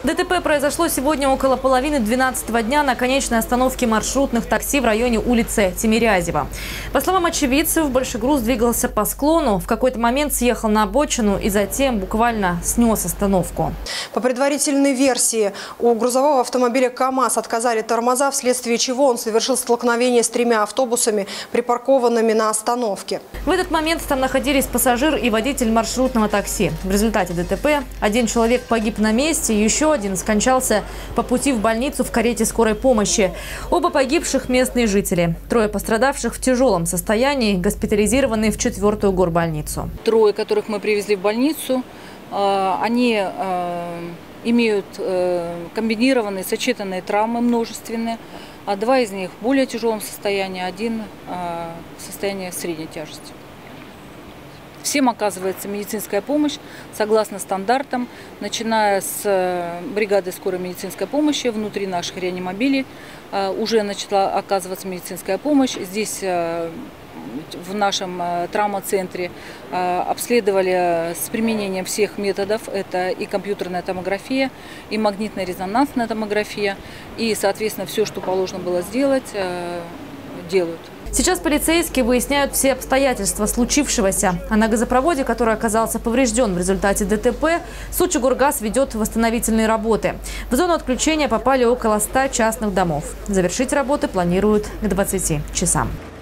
ДТП произошло сегодня около половины 12-го дня на конечной остановке маршрутных такси в районе улицы Тимирязева. По словам очевидцев, большегруз двигался по склону, в какой-то момент съехал на обочину и затем буквально снес остановку. По предварительной версии, у грузового автомобиля КАМАЗ отказали тормоза, вследствие чего он совершил столкновение с 3 автобусами, припаркованными на остановке. В этот момент там находились пассажир и водитель маршрутного такси. В результате ДТП один человек погиб на месте, еще один скончался по пути в больницу в карете скорой помощи. Оба погибших местные жители. 3 пострадавших в тяжелом состоянии госпитализированы в 4-ю горбольницу. 3, которых мы привезли в больницу, они имеют комбинированные сочетанные травмы множественные. 2 из них в более тяжелом состоянии, 1 в состоянии средней тяжести. Всем оказывается медицинская помощь согласно стандартам, начиная с бригады скорой медицинской помощи. Внутри наших реанимобилей уже начала оказываться медицинская помощь. Здесь в нашем травмоцентре обследовали с применением всех методов. Это и компьютерная томография, и магнитно-резонансная томография. И, соответственно, все, что положено было сделать, делают. Сейчас полицейские выясняют все обстоятельства случившегося. А на газопроводе, который оказался поврежден в результате ДТП, Сочигоргаз ведет восстановительные работы. В зону отключения попали около 100 частных домов. Завершить работы планируют к 20 часам.